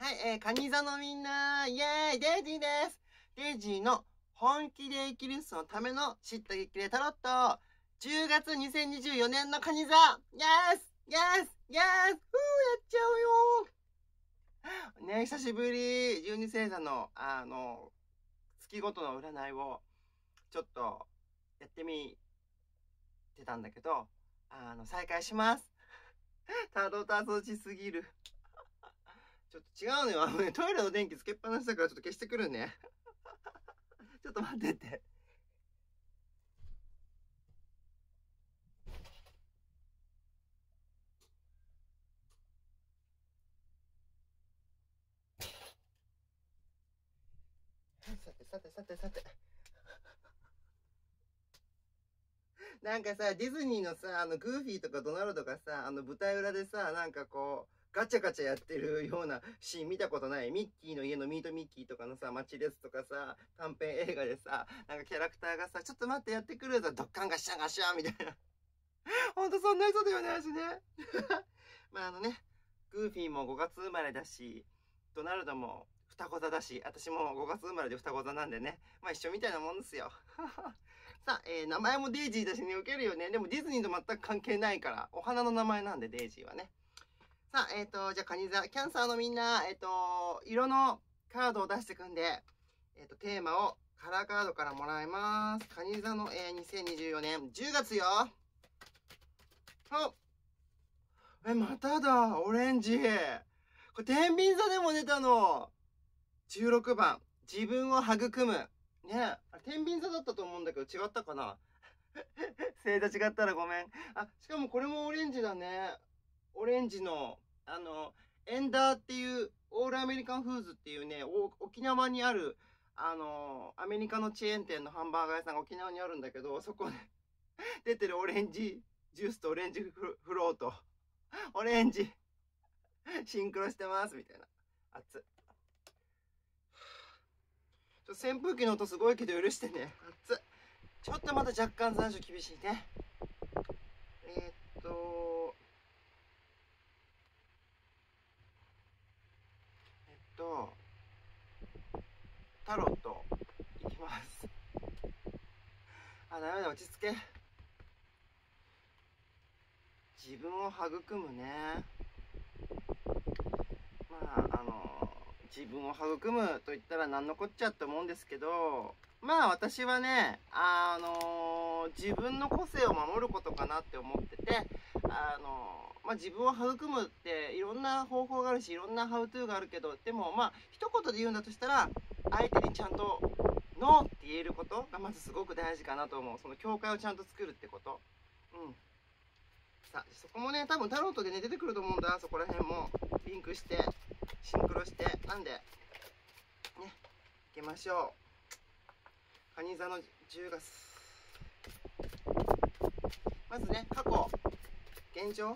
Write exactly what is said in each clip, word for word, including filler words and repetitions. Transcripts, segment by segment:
はい、えー、カニ座のみんな、イェーイ、デイジーです。デイジーの本気で生きる人のための知った激励タロット、じゅうがつにせんにじゅうよねんのカニ座、イエスイエスイエスふー、やっちゃうよね、久しぶり、じゅうに星座の、あの、月ごとの占いを、ちょっと、やってみてたんだけど、あの、再開します。たどたどしすぎる。ちょっと違うのよ。あのね、トイレの電気つけっぱなしだからちょっと消してくるね。ちょっと待ってて。さてさてさてさて。なんかさ、ディズニーのさ、あの、グーフィーとかドナルドがさ、あの、舞台裏でさ、なんかこう、ガチャガチャやってるようなシーン見たことない？ミッキーの家のミートミッキーとかのさ、街ですとかさ、短編映画でさ、なんかキャラクターがさ、ちょっと待ってやってくるぞ、ドッカンガシャンガシャンみたいな。ほんとそんな人だよね、私ね。まああのね、グーフィーもごがつ生まれだし、ドナルドも双子座だし、私もごがつ生まれで双子座なんでね、まあ一緒みたいなもんですよ。さあ、えー、名前もデイジーだしね、ウケるよね。でもディズニーと全く関係ないから、お花の名前なんでデイジーはね。さあ、えっ、ー、と、じゃあ、カニ座、キャンサーのみんな、えっ、ー、と、色のカードを出してくんで、えっ、ー、と、テーマをカラーカードからもらいます。カニ座の、えー、にせんにじゅうよねんじゅうがつよ。おえ、まただ、オレンジ。これ、天秤座でも出たの。じゅうろくばん、自分を育む。ねえ、あれ、天秤座だったと思うんだけど、違ったかな。星座違ったらごめん。あ、しかもこれもオレンジだね。オレンジの、あの、エンダーっていう、オールアメリカンフーズっていうね、沖縄にある、あの、アメリカのチェーン店のハンバーガー屋さんが沖縄にあるんだけど、そこで出てるオレンジジュースとオレンジフロート、オレンジ、シンクロしてます、みたいな。熱っ。ちょ扇風機の音すごいけど許してね。熱っ。ちょっとまだ若干残暑厳しいね。えー、っと、えっと、タロット、いきます。あ、ダメだ、落ち着け。自分を育むね。まあ、あの、自分を育むと言ったら何のこっちゃって思うんですけど、まあ私はね、あのー、自分の個性を守ることかなって思ってて、あのー、まあ自分を育むっていろんな方法があるし、いろんなハウトゥーがあるけど、でもまあ一言で言うんだとしたら、相手にちゃんとノーって言えることがまずすごく大事かなと思う。その境界をちゃんと作るってこと。うん。さあ、そこもね、多分タロットでね、出てくると思うんだ。そこら辺もリンクして、シンクロして、なんで、ね、行きましょう。カニ座のじゅうがつ。まずね、過去、現状。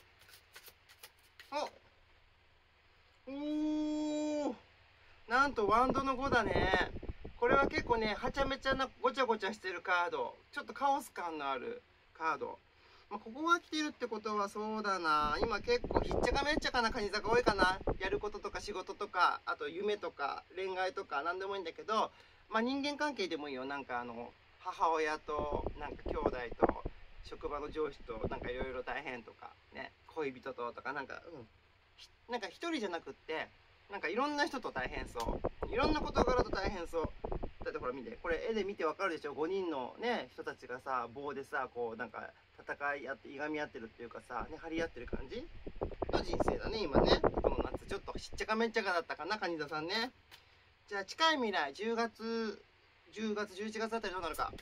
おおー、なんとワンドのごだね。これは結構ね、はちゃめちゃなごちゃごちゃしてるカード。ちょっとカオス感のあるカード。まあ、ここが来てるってことはそうだな。今結構ひっちゃかめっちゃかなカニ座が多いかな。やることとか仕事とか、あと夢とか恋愛とか何でもいいんだけど、まあ人間関係でもいいよ。なんかあの、母親と、なんか兄弟と、職場の上司と、なんかいろいろ大変とか、ね、恋人ととか、なんか、うん。なんか一人じゃなくって、なんかいろんな人と大変そう。いろんな事柄と大変そう。だってほら見て、これ絵で見てわかるでしょ。ごにんのね、人たちがさ、棒でさ、こうなんか戦い合って、いがみ合ってるっていうかさ、ね、張り合ってる感じの人生だね、今ね。この夏、ちょっとしっちゃかめっちゃかだったかな、カニ座さんね。じゃあ近い未来、じゅうがつ、じゅうがつ、じゅういちがつあたりどうなるか。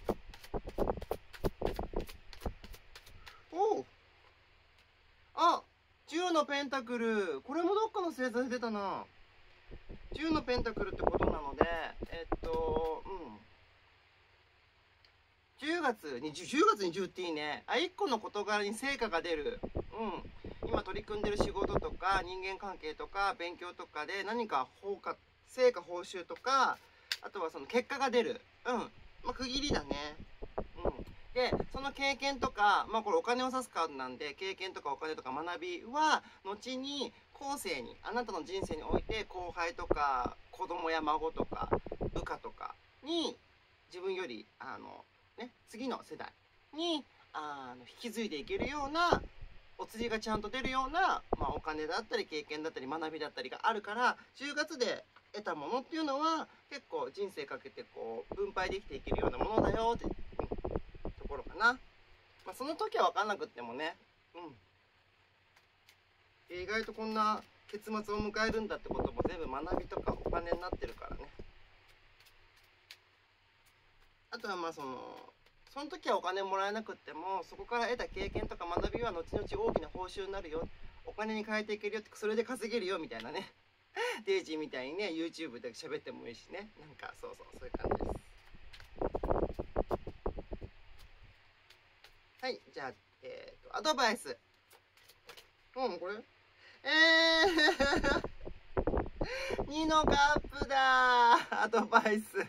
おう。あ、じゅうのペンタクル。これもどっかの星座で出たな。じゅうのペンタクルってことなので、えっと、うん。じゅうがつに、じゅうがつにじゅうっていいね。あ、いっこの事柄に成果が出る。うん。今取り組んでる仕事とか、人間関係とか、勉強とかで何か報果、成果報酬とか、あとはその結果が出る。うん。まあ、区切りだね。うん。で、その経験とか、まあこれお金を指すカードなんで、経験とかお金とか学びは、後に後世に、あなたの人生において後輩とか子供や孫とか部下とかに自分よりあの、ね、次の世代にあの引き継いでいけるようなお釣りがちゃんと出るような、まあ、お金だったり経験だったり学びだったりがあるから、じゅうがつで得たものっていうのは結構人生かけてこう分配できていけるようなものだよって、うん、ところかな。まあ、その時は分かんなくってもね、うん、意外とこんな結末を迎えるんだってことも全部学びとかお金になってるからね。あとはまあそのその時はお金もらえなくっても、そこから得た経験とか学びは後々大きな報酬になるよ、お金に変えていけるよって、それで稼げるよみたいなね。デイジーみたいにね YouTube で喋ってもいいしね、なんかそうそうそういう感じです。はい、じゃあえっ、ー、とアドバイス、うんこれえーにのカップだ。アドバイス、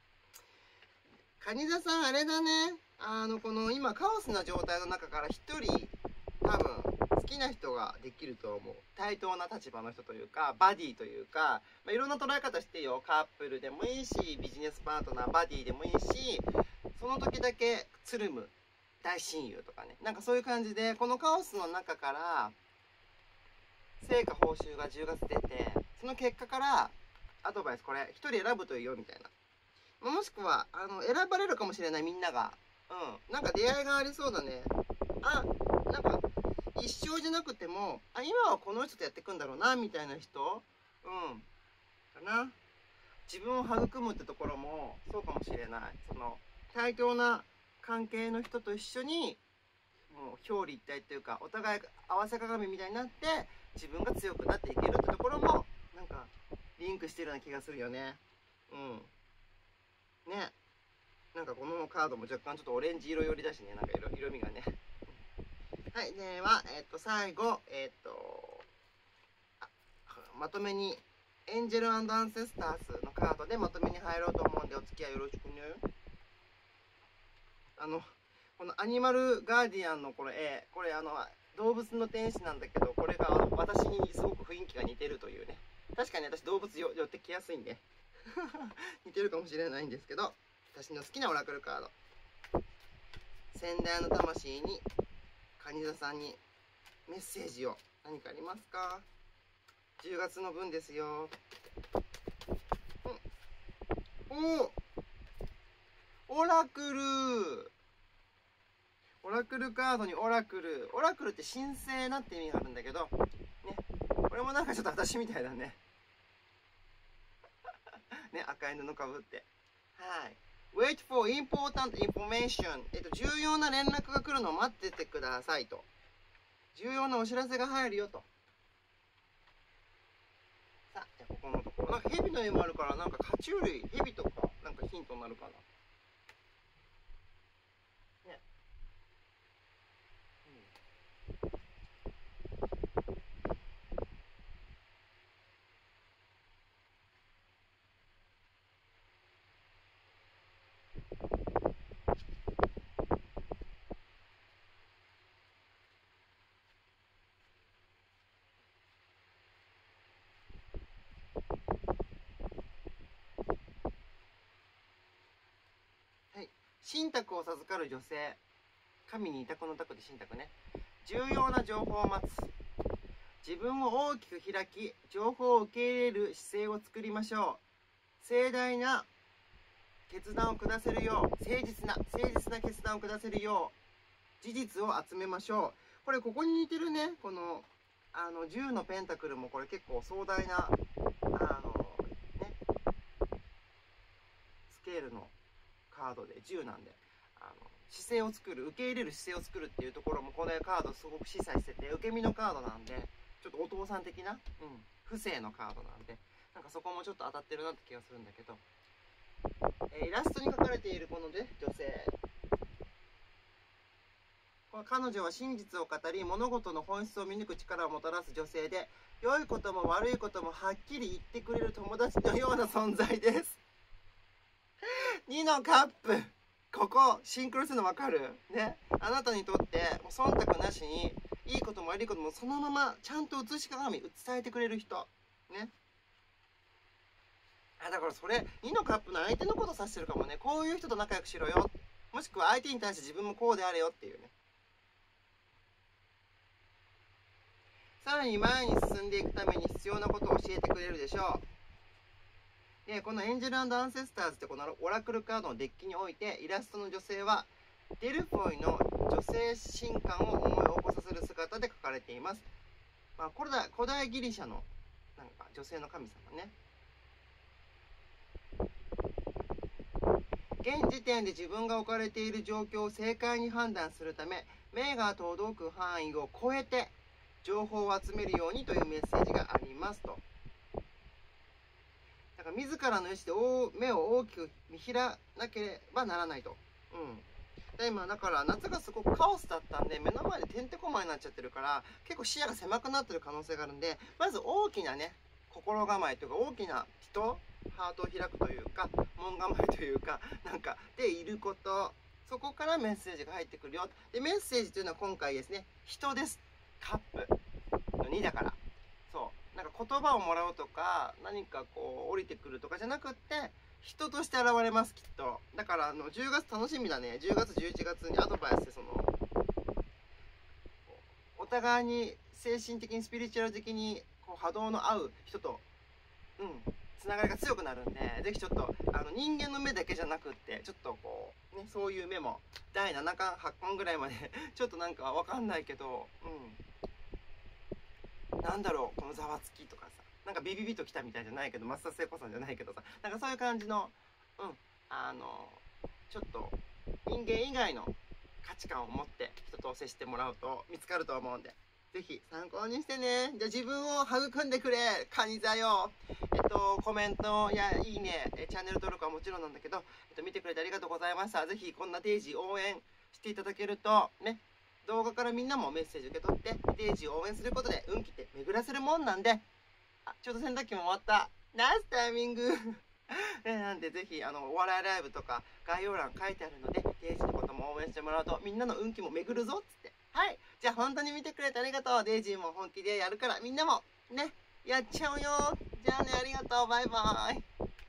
蟹座さんあれだね、あのこの今カオスな状態の中から一人多分好きな人ができると思う。対等な立場の人というかバディというか、まあ、いろんな捉え方してよ。カップルでもいいし、ビジネスパートナーバディでもいいし、その時だけつるむ大親友とかね、なんかそういう感じでこのカオスの中から成果報酬がじゅうがつ出て、その結果からアドバイスこれ一人選ぶといいよみたいな、もしくはあの選ばれるかもしれない、みんなが。うん、なんか出会いがありそうだね。あ、なんか一生じゃなくても、あ、今はこの人とやっていくんだろうなみたいな人、うんかな。自分を育むってところもそうかもしれない。その対等な関係の人と一緒にもう表裏一体っていうか、お互い合わせ鏡みたいになって自分が強くなっていけるってところもなんかリンクしてるような気がするよね。うんね、なんかこのカードも若干ちょっとオレンジ色寄りだしね、なんか 色, 色味がね。はい、では、えっと最後、えっとまとめにエンジェル&アンセスターズのカードでまとめに入ろうと思うんで、お付き合いよろしくね。あのこのアニマルガーディアンのこれ絵、これあの動物の天使なんだけど、これが私にすごく雰囲気が似てるというね。確かに私動物よ寄ってきやすいんで似てるかもしれないんですけど、私の好きなオラクルカード、先代の魂に蟹座さんにメッセージを何かありますか。じゅうがつの分ですよ。うん、おオラクルオラクルカードにオラクル。オラクルって神聖なって意味があるんだけどね、これもなんかちょっと私みたいだねね、赤い布かぶって。はい。Wait for important information。えっと、重要な連絡が来るのを待っててくださいと。重要なお知らせが入るよと。さあ、じゃあここのところ。なんか蛇の絵もあるから、なんか爬虫類、蛇とか、なんかヒントになるかな。ね。信託を授かる女性、神に委託の託で信託ね。重要な情報を待つ。自分を大きく開き、情報を受け入れる姿勢を作りましょう。盛大な決断を下せるよう、誠実な誠実な決断を下せるよう事実を集めましょう。これここに似てるね。このあのじゅうのペンタクルもこれ結構壮大なあのねスケールのカードでじゅうなんで、あの姿勢を作る、受け入れる姿勢を作るっていうところもこのカードすごく示唆してて、受け身のカードなんでちょっとお父さん的な、うん、不正のカードなんで、なんかそこもちょっと当たってるなって気がするんだけど、えー、イラストに描かれているこのね女性、この彼女は真実を語り物事の本質を見抜く力をもたらす女性で、良いことも悪いこともはっきり言ってくれる友達のような存在ですにのカップ、ここシンクロするの分かるね。あなたにとってもう忖度なしにいいことも悪いこともそのままちゃんと映し鏡伝えてくれる人ね。あ、だからそれにのカップの相手のこと指してるかもね。こういう人と仲良くしろよ、もしくは相手に対して自分もこうであれよっていうね。さらに前に進んでいくために必要なことを教えてくれるでしょう。でこのエンジェル&アンセスターズってこのオラクルカードのデッキにおいて、イラストの女性はデルフォイの女性神官を思い起こさせる姿で描かれています。まあ、古代、古代ギリシャのなんか女性の神様ね。現時点で自分が置かれている状況を正解に判断するため、目が届く範囲を超えて情報を集めるようにというメッセージがありますと。だから自らの意思で目を大きく見開かなければならないと。うん。で今だから夏がすごくカオスだったんで、目の前でてんてこまいになっちゃってるから結構視野が狭くなってる可能性があるんで、まず大きなね心構えというか、大きな人ハートを開くというか、門構えというかなんかでいること、そこからメッセージが入ってくるよ。でメッセージというのは今回ですね、人です。カップのにだから、そうなんか言葉をもらうとか何かこう降りてくるとかじゃなくって、人として現れますきっと。だからあのじゅうがつ楽しみだね。じゅうがつじゅういちがつにアドバイスでそのお互いに精神的にスピリチュアル的にこう波動の合う人とうんつながりが強くなるんで、ぜひちょっとあの人間の目だけじゃなくってちょっとこうね、そういう目もだいななかんはっかんぐらいまでちょっとなんかわかんないけど、うんなんだろうこのざわつきとかさ、なんかビビビときたみたいじゃないけど、松田聖子さんじゃないけどさ、なんかそういう感じのうんあのちょっと人間以外の価値観を持って人と接してもらうと見つかると思うんで、ぜひ参考にしてね。じゃあ自分を育んでくれカニ座よ。えっとコメントやいいね、チャンネル登録はもちろんなんだけど、えっと、見てくれてありがとうございました。ぜひこんなデイジー応援していただけるとね、動画からみんなもメッセージ受け取ってデイジーを応援することで運気って巡らせるもんなんで、あちょうど洗濯機も終わった、ナイスタイミングなんでぜひあのお笑いライブとか概要欄書いてあるので、デイジーのことも応援してもらうとみんなの運気も巡るぞっつって。はい、じゃあ本当に見てくれてありがとう。デイジーも本気でやるからみんなもねやっちゃうよ。じゃあね、ありがとう、バイバイ。